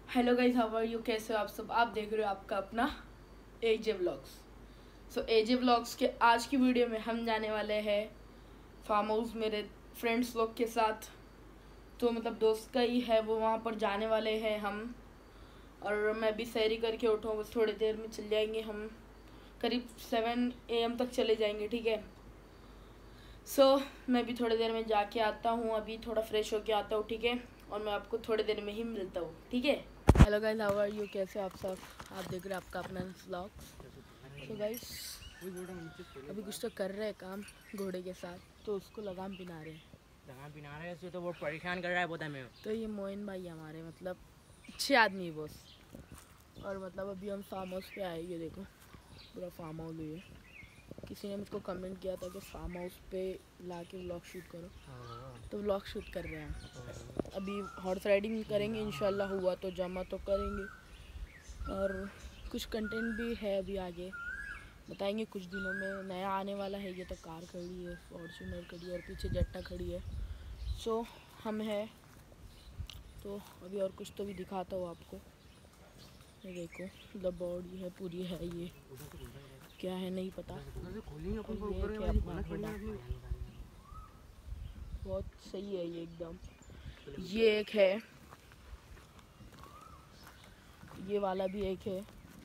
Hello guys, how are you? कैसे हो आप सब? आप देख रहे हो आपका अपना एजे व्लॉग्स। सो एजे व्लॉग्स के आज की वीडियो में हम जाने वाले हैं फार्म हाउस मेरे फ्रेंड्स लोग के साथ। तो मतलब दोस्त का ही है वो, वहाँ पर जाने वाले हैं हम। और मैं भी सैरी करके उठूँ, बस थोड़ी देर में चल जाएंगे हम। करीब 7 AM तक चले जाएंगे, ठीक है। सो मैं भी थोड़ी देर में जाके आता हूँ, अभी थोड़ा फ्रेश होके आता हूँ, ठीक है। और मैं आपको थोड़ी देर में ही मिलता हूँ, ठीक है। Hello guys, how are you? कैसे हो आप सब? आप देख रहे हैं आपका अपना व्लॉग। तो गाइस अभी कुछ तो कर रहे हैं काम घोड़े के साथ, तो उसको लगाम पिना रहे हैं। इससे तो वो परेशान कर रहा है बहुत हमें। तो ये मोइन भाई हमारे मतलब अच्छे आदमी बॉस। और मतलब अभी हम फार्म हाउस पे आए, ये देखो पूरा फार्म हाउस है। किसी ने मुझको कमेंट किया था कि फार्म हाउस पे ला के व्लॉग शूट करो, तो व्लॉग शूट कर रहे हैं। अभी हॉर्स राइडिंग करेंगे इंशाल्लाह, हुआ तो जमा तो करेंगे। और कुछ कंटेंट भी है अभी आगे बताएंगे कुछ दिनों में, नया आने वाला है। ये तो कार खड़ी है, फॉर्च्यूनर खड़ी है और पीछे जेट्टा खड़ी है। सो हम है तो अभी और कुछ तो भी दिखाता हूँ आपको। ये देखो मतलब बॉडी है पूरी है, ये क्या है नहीं पता। ये क्या अपना घोड़ा बहुत सही है ये एकदम। ये एक है, ये वाला भी एक है,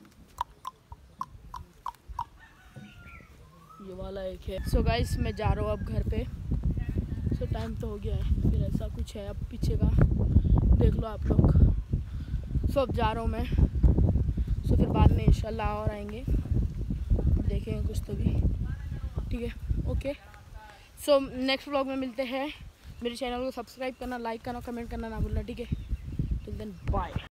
ये वाला एक है। सो गाइस मैं जा रहा हूँ अब घर पे। सो टाइम तो हो गया है, फिर ऐसा कुछ है अब पीछे का देख लो आप लोग। सो अब जा रहा हूँ मैं। सो फिर बाद में इंशाल्लाह और आएंगे, देखेंगे कुछ तो भी, ठीक है। ओके, सो नेक्स्ट व्लॉग में मिलते हैं। मेरे चैनल को सब्सक्राइब करना, लाइक करना, कमेंट करना ना भूलना, ठीक है। Till then bye.